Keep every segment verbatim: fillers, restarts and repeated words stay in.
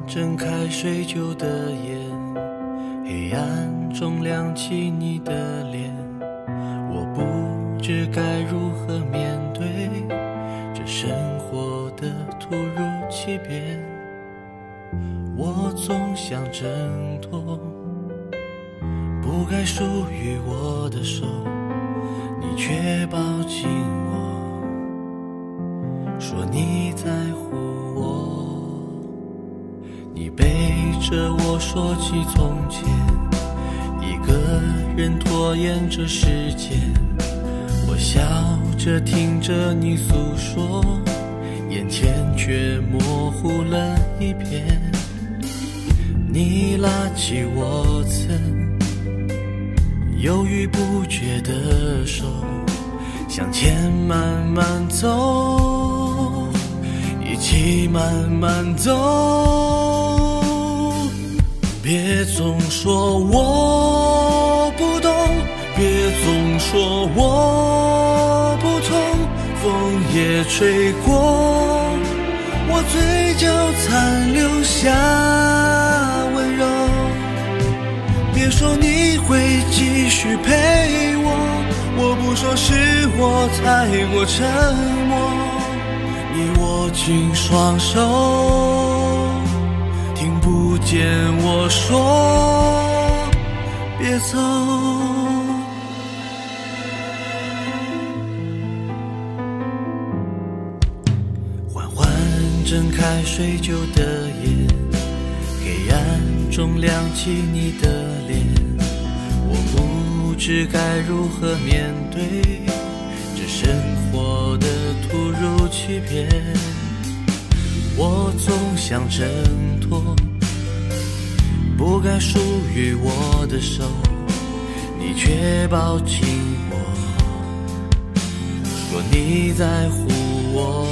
睁开睡旧的眼，黑暗中亮起你的脸，我不知该如何面对这生活的突如其变。我总想挣脱不该属于我的手，你却抱紧我，说你在乎我。你背着我说起从前，一个人拖延着时间，我笑着听着你诉说，眼前却模糊了一片。你拉起我曾犹豫不决的手，向前慢慢走，一起慢慢走。别总说我不懂，别总说我不痛，风也吹过，我嘴角残留下温柔。别说你会继续陪我，我不说是我太过沉默。你握紧双手，听不见我说别走。缓缓睁开睡旧的眼，黑暗中亮起你的脸，我不知该如何面对这生活的突如其变。我总想挣脱不该属于我的手，你却抱紧我，说你在乎我。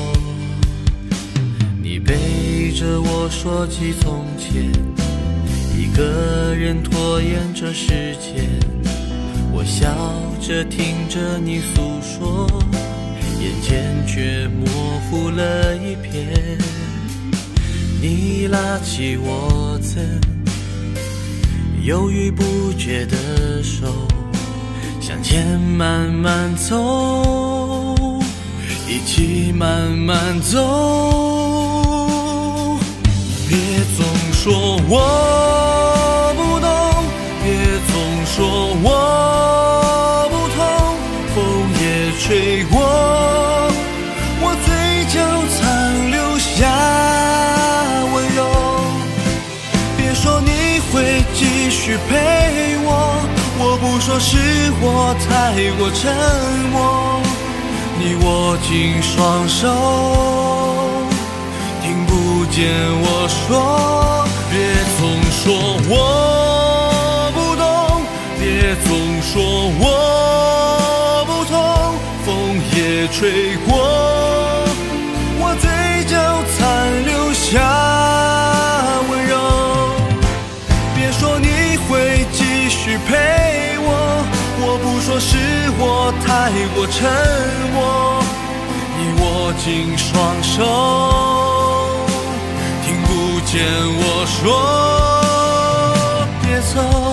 你背着我说起从前，一个人拖延着时间，我笑着听着你诉说，眼前却模糊了一片。你拉起我曾犹豫不决的手，向前慢慢走，一起慢慢走。别总说我不懂，别总说我不痛，风也吹过，我嘴角残留下温柔。别说你会继续陪我，我不说是我太过沉默。你握紧双手，听不见我说别总说我不懂，别总说我不痛，风也吹过，我嘴角残留下温柔。别说你会继续陪我，我不说是我太过沉默。你握紧双手，听不见我说别走。